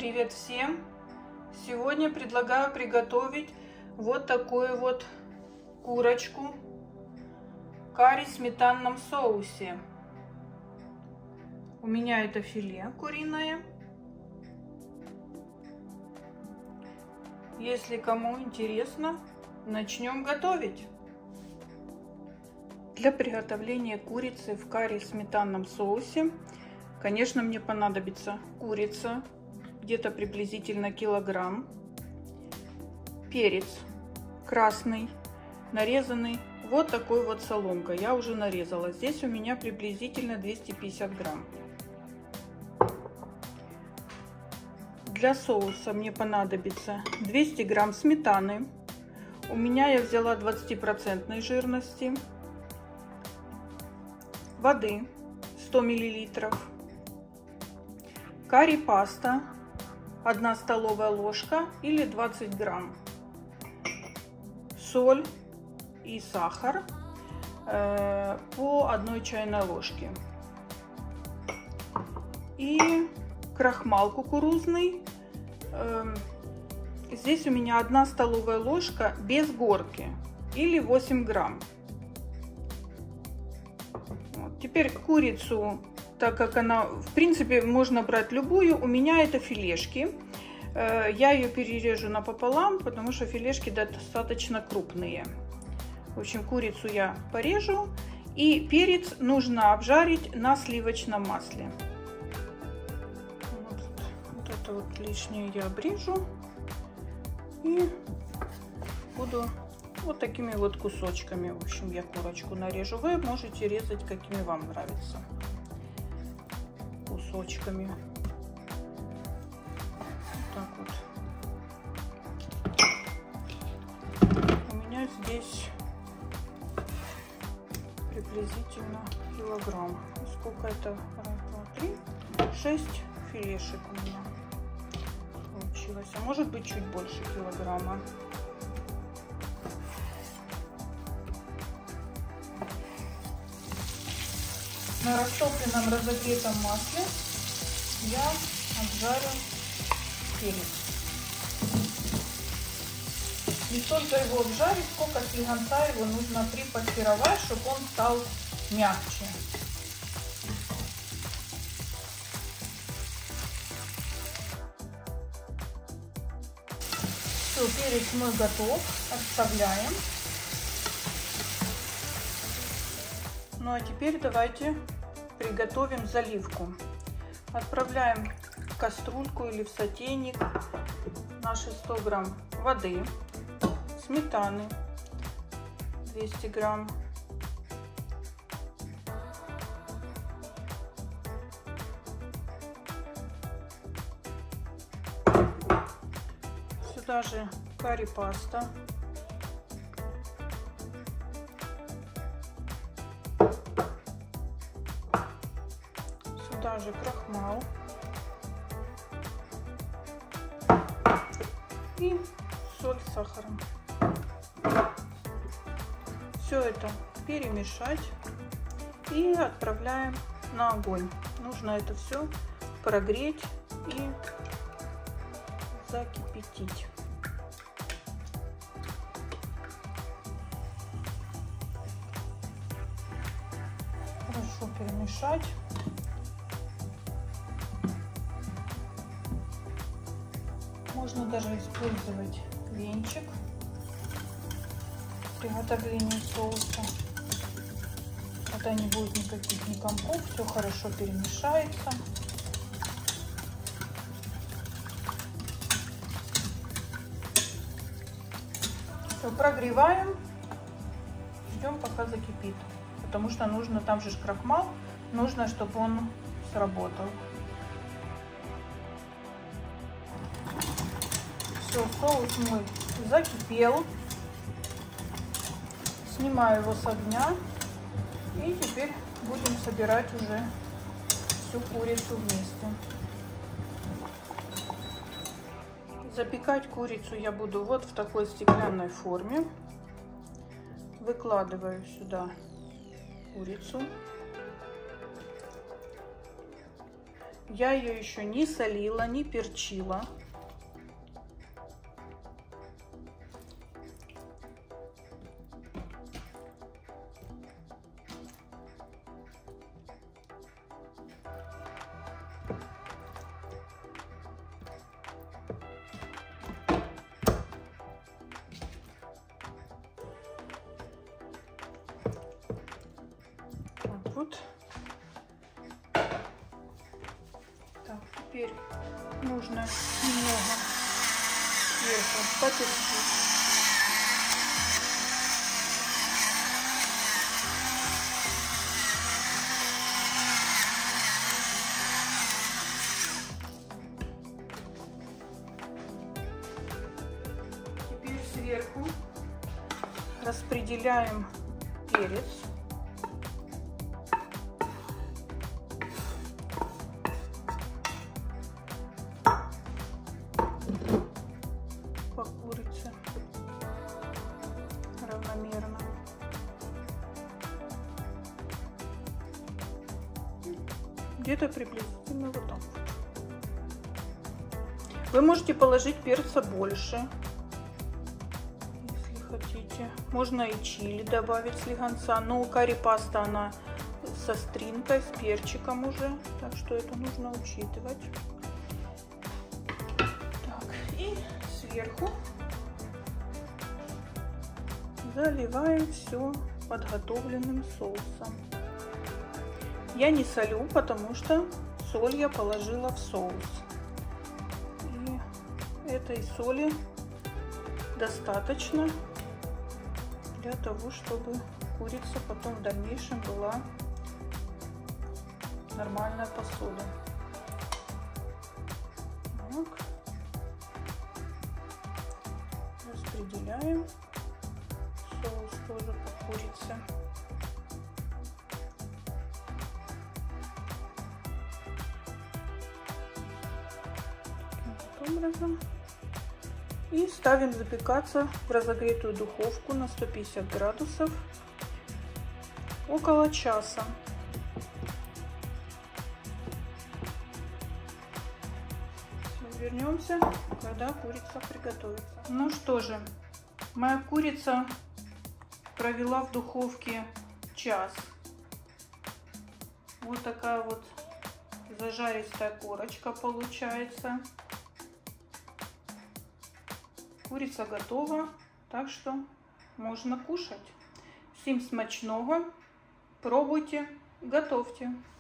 Привет всем! Сегодня предлагаю приготовить вот такую вот курочку карри в сметанном соусе. У меня это филе куриное. Если кому интересно, начнем готовить. Для приготовления курицы в карри в сметанном соусе, конечно, мне понадобится курица, где-то приблизительно килограмм, перец красный, нарезанный вот такой вот соломкой. Я уже нарезала. Здесь у меня приблизительно 250 грамм. Для соуса мне понадобится 200 грамм сметаны. У меня я взяла 20% жирности. Воды 100 миллилитров. Карри паста 1 столовая ложка или 20 грамм. Соль и сахар по 1 чайной ложке. И крахмал кукурузный. Здесь у меня 1 столовая ложка без горки или 8 грамм. Вот. Теперь курицу, так как она, в принципе, можно брать любую, у меня это филешки. Я ее перережу напополам, потому что филешки достаточно крупные. В общем, курицу я порежу. И перец нужно обжарить на сливочном масле. Вот это вот лишнее я обрежу. И буду вот такими вот кусочками. В общем, я курочку нарежу. Вы можете резать, какими вам нравится. Кусочками. Так вот. У меня здесь приблизительно килограмм. Сколько это? 1, 2, 3, 6 филешек у меня получилось. А может быть чуть больше килограмма. На растопленном разогретом масле я обжарю перец. Не столько его обжарить, сколько слегонца его нужно припассеровать, чтобы он стал мягче. Все, перец мой готов. Отставляем. Ну а теперь давайте приготовим заливку. Отправляем в кастрюльку или в сотейник наши 100 грамм воды, сметаны 200 грамм, сюда же карри паста, сюда же крахмал и соль с сахаром. Все это перемешать и отправляем на огонь. Нужно это все прогреть и закипятить. Хорошо перемешать. Можно даже использовать венчик при приготовлении соуса. Тогда не будет никаких ни комков, все хорошо перемешается. Все, прогреваем, ждем пока закипит, потому что нужно, там же крахмал, нужно, чтобы он сработал. Все, соус мой закипел. Снимаю его с огня. И теперь будем собирать уже всю курицу вместе. Запекать курицу я буду вот в такой стеклянной форме. Выкладываю сюда курицу. Я ее еще не солила, не перчила. Вот. Так, теперь нужно немного сверху поперчить. Теперь сверху распределяем перец. По курице равномерно. Где-то приблизительно вот так. Вы можете положить перца больше, если хотите. Можно и чили добавить слегонца. Но карри-паста, она со стринкой, с перчиком уже. Так что это нужно учитывать. И сверху заливаем все подготовленным соусом. Я не солю, потому что соль я положила в соус. И этой соли достаточно для того, чтобы курица потом в дальнейшем была нормальная посуда. Так. Распределяем соус тоже по курице. Таким образом. И ставим запекаться в разогретую духовку на 150 градусов около часа. Вернемся, когда курица приготовится. Ну что же, моя курица провела в духовке час. Вот такая вот зажаристая корочка получается. Курица готова, так что можно кушать. Всем смачного, пробуйте, готовьте.